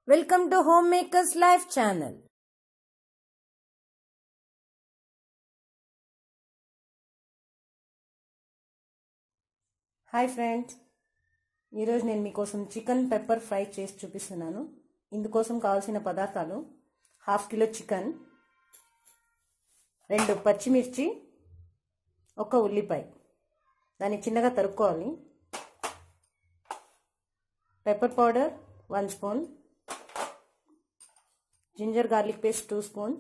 Welcome to Homemakers Life channel. Hi friends, ఈరోజు నేను మీకోసం చికెన్ పెప్పర్ ఫ్రై చేసి చూపిస్తున్నాను. ఇందుకోసం కావాల్సిన పదార్థాలు: 1/2 కిలో చికెన్, 2 పచ్చిమిర్చి, 1 ఉల్లిపాయ. దాన్ని చిన్నగా తరుక్కోవాలి. Pepper powder 1 spoon, ginger garlic paste 2 spoon.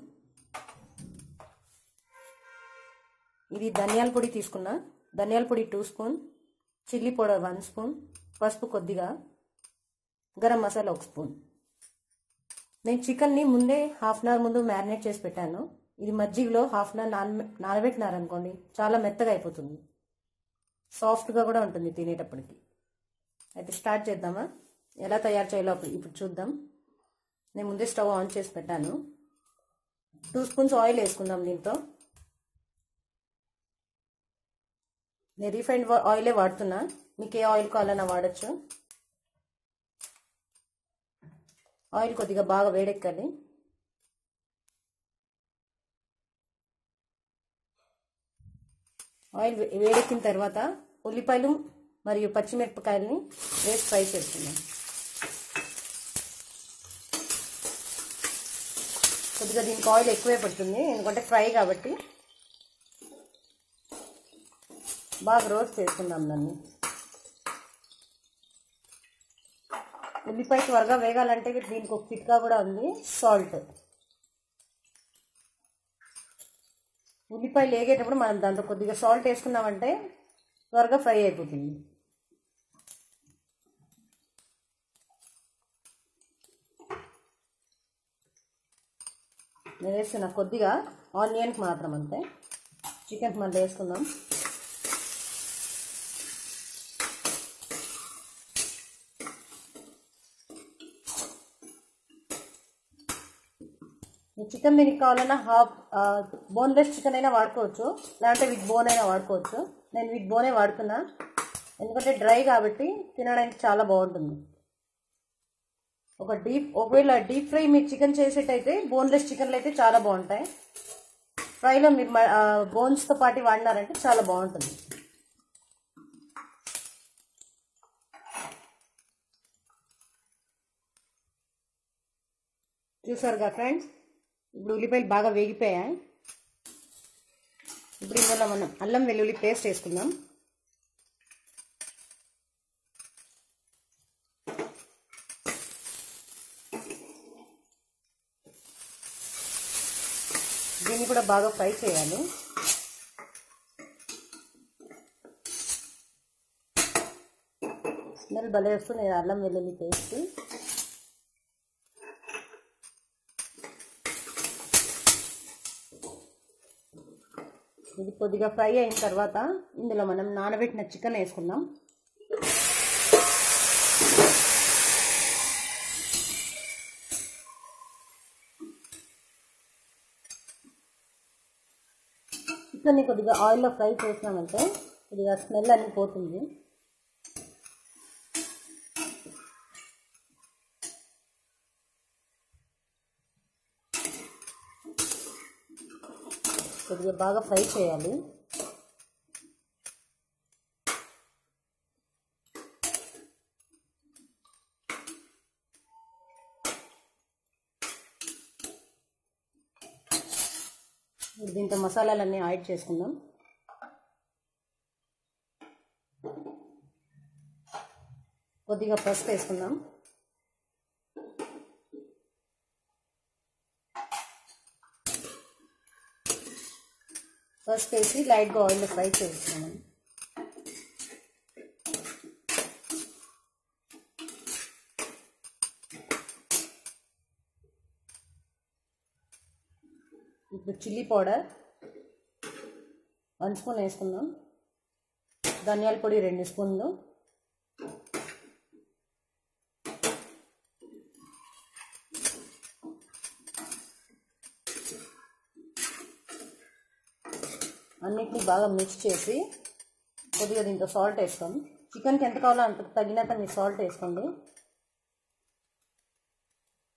ఇది ధనియాల పొడి తీసుకున్నా, ధనియాల పొడి 2 స్పూన్, చిల్లీ పౌడర్ 1 స్పూన్, పసుపు కొద్దిగా, గరం మసాలా 1 స్పూన్. నేను చికెన్ని ముందే హాఫ్ అన్ అవర్ ముందు మ్యారినేట్ చేసి పెట్టాను. ఇది మజ్జిగలో హాఫ్ అన్ అవర్ నానబెట్టినారనుకోండి, చాలా మెత్తగా అయిపోతుంది, సాఫ్ట్గా కూడా ఉంటుంది తినేటప్పటికి. అయితే స్టార్ట్ చేద్దామా? ఎలా తయారు చేయాలో ఇప్పుడు చూద్దాం. నేను ముందే స్టవ్ ఆన్ చేసి పెట్టాను. 2 స్పూన్స్ ఆయిల్ వేసుకుందాం. దీంతో నేను రీఫైండ్ ఆయిలే వాడుతున్నా, మీకు ఏ ఆయిల్ కావాలన్నా వాడచ్చు. ఆయిల్ కొద్దిగా బాగా వేడెక్కాలి. ఆయిల్ వేడెక్కిన తర్వాత ఉల్లిపాయలు మరియు పచ్చిమిరపకాయలని వేసి ఫ్రై చేస్తున్నాం. కొద్దిగా దీనికి ఆయిల్ ఎక్కువే పడుతుంది, ఎందుకంటే ఫ్రై కాబట్టి. బాగా రోస్ట్ చేసుకుందాం దాన్ని. ఉల్లిపాయ త్వరగా వేగాలంటే దీనికి ఒక చిట్కా కూడా ఉంది, సాల్ట్. ఉల్లిపాయలు వేగేటప్పుడు మనం దాంట్లో కొద్దిగా సాల్ట్ వేసుకున్నామంటే త్వరగా ఫ్రై అయిపోతుంది. నేను వేస్తున్నా కొద్దిగా ఆనియన్కి మాత్రం, అంతే. చికెన్కి మళ్ళీ వేసుకుందాం. చికెన్ దీనికి కావాలన్నా బోన్లెస్ చికెన్ అయినా వాడుకోవచ్చు, లేదంటే విత్ బోన్ అయినా వాడుకోవచ్చు. నేను విత్ బోనే వాడుతున్నా, ఎందుకంటే డ్రై కాబట్టి తినడానికి చాలా బాగుంటుంది. ఒకవేళ డీప్ ఫ్రై మీరు చికెన్ చేసేటైతే బోన్లెస్ చికెన్లు అయితే చాలా బాగుంటాయి. ఫ్రైలో మీరు బోన్స్తో పాటు వాడినారంటే చాలా బాగుంటుంది. చూసారుగా ఫ్రెండ్స్, ఇప్పుడు ఉల్లిపాయలు బాగా వేగిపోయాయి. ఇప్పుడు ఇందులో మనం అల్లం వెల్లుల్లి పేస్ట్ వేసుకుందాం. దీన్ని కూడా బాగా ఫ్రై చేయాలి. స్మెల్ భలే వస్తుంది అల్లం వెల్లుల్లి పేస్ట్. ఇది కొద్దిగా ఫ్రై అయిన తర్వాత ఇందులో మనం నానబెట్టిన చికెన్ వేసుకుందాం. చికెన్ని కొద్దిగా ఆయిల్లో ఫ్రై చేసినామంటే కొద్దిగా స్మెల్ అన్నీ పోతుంది. కొద్దిగా బాగా ఫ్రై చేయాలి. దీంతో మసాలాలన్నీ యాడ్ చేసుకుందాం. కొద్దిగా పసుపు వేసుకుందాం. పసుపు వేసి లైట్గా ఆయిల్లో ఫ్రై చేస్తున్నాం. ఇప్పుడు చిల్లీ పౌడర్ 1 స్పూన్ వేసుకుందాం. ధనియాల పొడి 2 స్పూన్లు, అన్నిటిని బాగా మిక్స్ చేసి కొద్దిగా దీంట్లో సాల్ట్ వేసుకోండి. చికెన్కి ఎంత కావాలో అంత తగినంత మీరు సాల్ట్ వేసుకోండి.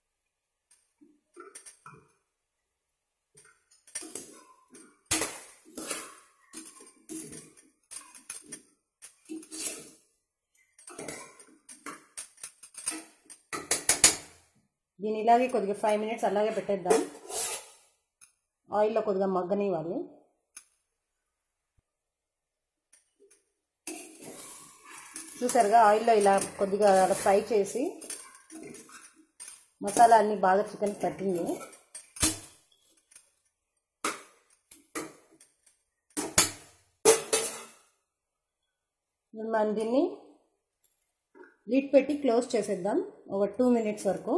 దీన్ని ఇలాగే కొద్దిగా 5 మినిట్స్ అలాగే పెట్టేద్దాం. ఆయిల్లో కొద్దిగా మగ్గనివ్వాలి. చూసారుగా ఆయిల్లో ఇలా కొద్దిగా ఫ్రై చేసి మసాలా అన్నీ బాగా చికెన్ పట్టింది. మనం దీన్ని లిడ్ పెట్టి క్లోజ్ చేసేద్దాం ఒక 2 మినిట్స్ వరకు.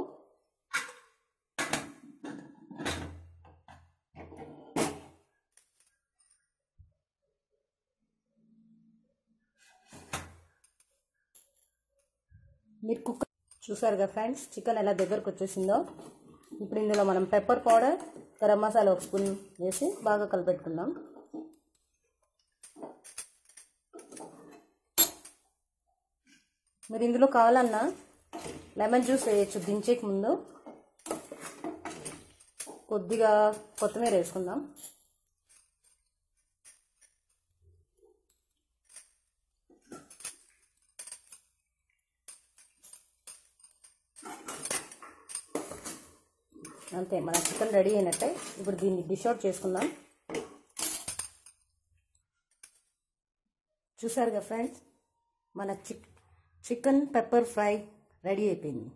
మీరు కుక్కర్ చూసారుగా ఫ్రెండ్స్, చికెన్ ఎలా దగ్గరకు వచ్చేసిందో. ఇప్పుడు ఇందులో మనం pepper powder, garam masala 1 spoon వేసి బాగా కలిపెట్టుకుందాం. మీరు ఇందులో కావాలన్నా లెమన్ జ్యూస్ వేయచ్చు. దించేకి ముందు కొద్దిగా కొత్తిమీర వేసుకుందాం. అంతే, మన చికెన్ రెడీ అయినట్టే. ఇప్పుడు దీన్ని డిష్ అవుట్ చేసుకుందాం. చూసారుగా ఫ్రెండ్స్, మన చికెన్ పెప్పర్ ఫ్రై రెడీ అయిపోయింది.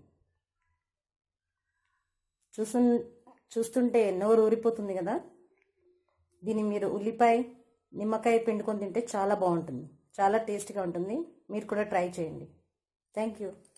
చూస్తుంటే నోరు ఊరిపోతుంది కదా. దీన్ని మీరు ఉల్లిపాయ, నిమ్మకాయ పిండుకొని తింటే చాలా బాగుంటుంది. చాలా టేస్టీగా ఉంటుంది. మీరు కూడా ట్రై చేయండి. Thank you.